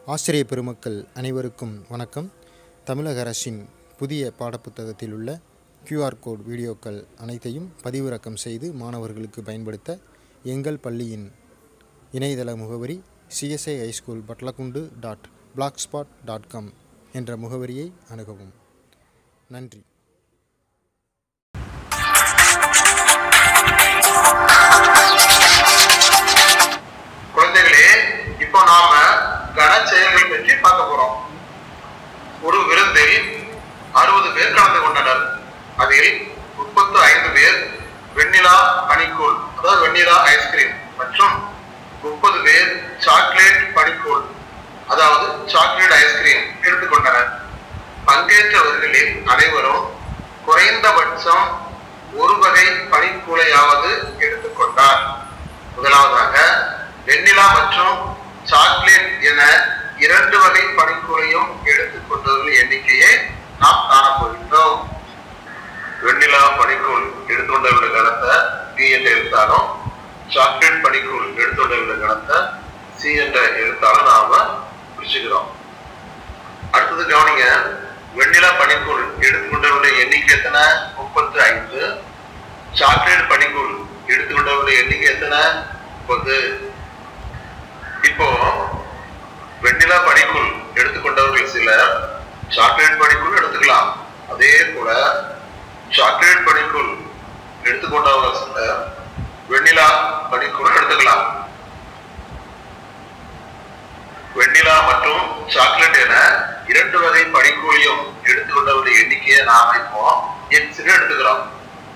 ஆசிரிய பெருமக்கள் அனைவருக்கும் வணக்கம். தமிழக அரசின் புதிய பாடப்புத்தகத்தில் உள்ள QR கோட் வீடியோக்கள் அனைத்தையும் பதிவிறக்கம் செய்து மாணவர்களுக்கு பயன்படுத்த எங்கள் பள்ளியின் இணையதள முகவரி csihighschool.battlakundu.blogspot.com என்ற முகவரியை அணுகவும். நன்றி. குழந்தைகளே, இப்போ நாம கனச்செயல்கள் பற்றி பார்க்க போறோம். ஒரு விருந்தில் 60 பேர் கலந்து கொண்டனர். அதில் 35 பேர் வெண்ணிலா பனிக்கூழ், அதாவது வெண்ணிலா ஐஸ்கிரீம் மற்றும் 30 பேர் சாக்லேட் பனிக்கூழ், அதாவது சாக்லேட் ஐஸ்கிரீம் எடுத்துக்கொண்டனர். பங்கேற்றவர்களில் அனைவரும் குறைந்தபட்சம் ஒரு வகை பனிக்கூழையாவது எடுத்துக்கொண்டார். முதலாவதாக வெண்ணிலா மற்றும் சாக்லேட் என 2 வகை பனிக்கூழையும் எடுத்துக்கொண்டவர்கள் எண்ணிக்கையை நாம் காணப்போகின்றோம். வெண்ணிலா பனிக்கூழ் எடுத்துக்கொண்டவர்கள் கணத்தை B என்ற எழுத்தாலும், சாக்லேட் பனிக்கூழ் எடுத்துக்கொண்டவர்கள் கணத்தை C என்ற எழுத்தாலும் நாம பிரிச்சுக்கிறோம். அடுத்தது கவனிங்க, வெண்ணிலா பனிக்கூழ் எடுத்துக்கொண்டவர்களுடைய எண்ணிக்கை எத்தனை? 35. சாக்லேட் பனிக்கூழ் எடுத்துக்கொண்டவர்களுடைய எண்ணிக்கை எத்தனை? 30. இப்போ வெண்ணிலா பனிக்கூழ் எடுத்துக்கொண்டவர்கள் சிலர் சாக்லேட் பனிக்கூழ் எடுத்துக்கலாம். அதே போல சாக்லேட் பனிக்கூழ் எடுத்துக்கொண்டவர்கள் சிலர் வெண்ணிலா பனிக்கூழ் எடுத்துக்கலாம். வெண்ணிலா மற்றும் சாக்லேட் என 2 வகை பனிக்கூழையும் எடுத்துக்கொண்டவருடைய எண்ணிக்கையை நாம இப்போ X எடுத்துக்கிறோம்.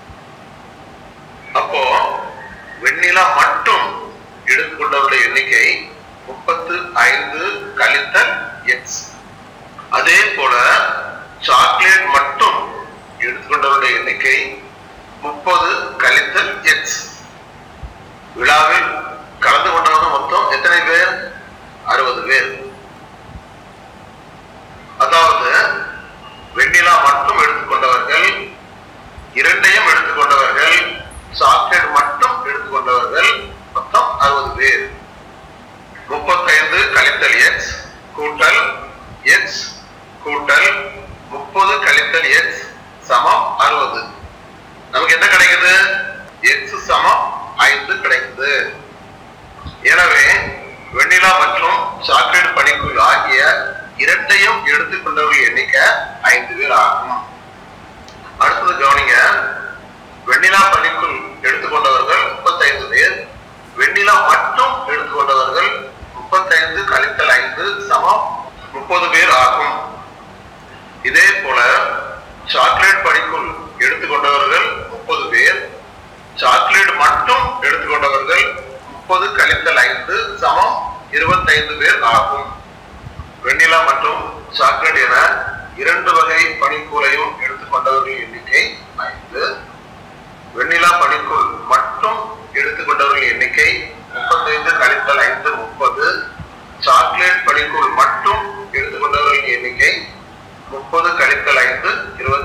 அப்போ வெண்ணிலா மட்டும் எடுத்துக்கொண்டவருடைய எண்ணிக்கை 35 கழித்தல் X. அதே போல சாக்லேட் மட்டும் எடுத்துக்கொண்டவருடைய எண்ணிக்கை 30 கழித்தல் X. விழாவில் கலந்து கொண்டவங்க மொத்தம் எத்தனை பேர்? 60 பேர். அதாவது வெண்ணிலா மட்டும் எடுத்துக்கொண்டவர்கள், 2ஐயும் எடுத்துக்கொண்டவர்கள், சாக்லேட் மட்டும் எடுத்துக்கொண்டவர்கள் மொத்தம் 60 பேர். 35 கழித்தல் X கூட்டல் X கூட்டல் 30 கழித்தல் X சமம் 60. நமக்கு என்ன கிடைக்குது? X சமம் 5 கிடைக்குது. எனவே வெண்ணிலா மற்றும் சாக்லேட் பனிக்கூழ் ஆகிய 2ஐயும் எடுத்துக்கொண்டவர்கள் எண்ணிக்கை 5 பேர் ஆகும். அடுத்தது கவனிங்க, வெண்ணிலா பனிக்கூழ் எடுத்துக்கொண்டவர்கள் 35 பேர், வெண்ணிலா மட்டும் எடுத்துக்கொண்டவர்கள் 35 கழித்தல் 5 சமம் 30 பேர் ஆகும். இதே போல சாக்லேட் பனிக்கூழ் எடுத்துக்கொண்டவர்கள் 30 பேர், சாக்லேட் மட்டும் எடுத்துக்கொண்டவர்கள் 30 கழித்தல் 5 சமம் 25 பேர் ஆகும். வெண்ணிலா மற்றும் சாக்லேட் என 2 வகை பனிக்கூழையும் எடுத்துக்கொண்டவர்கள் எண்ணிக்கை 5. வெண்ணிலா பனிக்கூழ் மட்டும் எடுத்துக்கொண்டவர்கள் எண்ணிக்கை 35 கழித்தல் 5 30. சாக்லேட் பனிக்கூழ் மட்டும் எடுத்துக்கொண்டவர்கள் எண்ணிக்கை 30 கழித்தல் 5 25.